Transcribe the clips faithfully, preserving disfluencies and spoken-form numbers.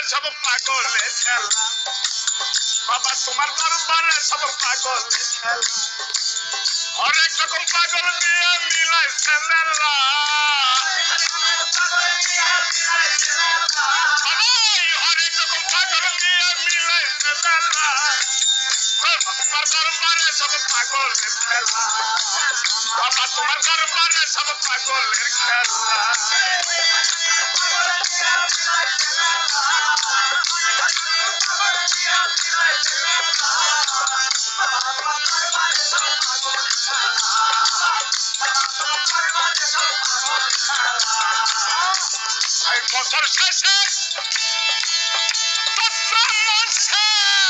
সব পাগলে খেলা বাবা তোমার দরবারে সব পাগলে খেলা হরেক রকম পাগল দিয়ে মিলাইছে মেলা হরেক রকম পাগল দিয়ে মিলাইছে মেলা তোমার দরবারে সব পাগলের খেলা বাবা তোমার দরবারে সব পাগলের খেলা বছর শেষে চৈত্র মাসে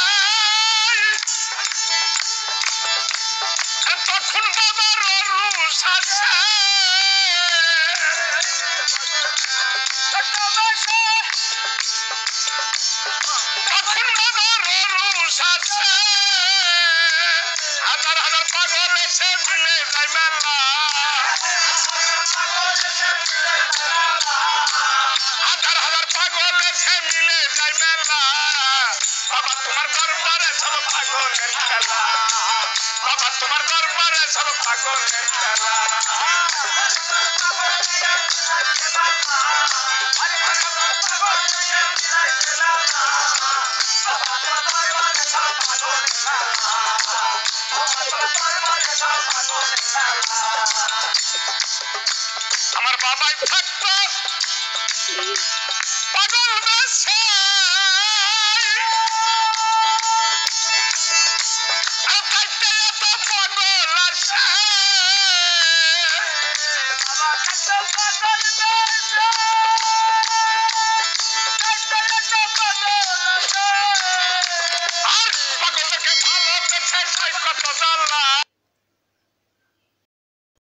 তখন বাবার রুষ আসে তখন বাবার রুষ আসে হাজার হাজার পাগল এসে মিলে যায় মেলা হাজার হাজার পাগল এসে মিলে যায় মেলা বাবা তোমার দরবারে সব পাগলের খেলা বাবা তোমার দরবারে সব পাগলের খেলা আমার বাবাই থাকতো পাগল বেশে পাগল আসে আর পাগলকে ভালো বেছে কত জ্বালা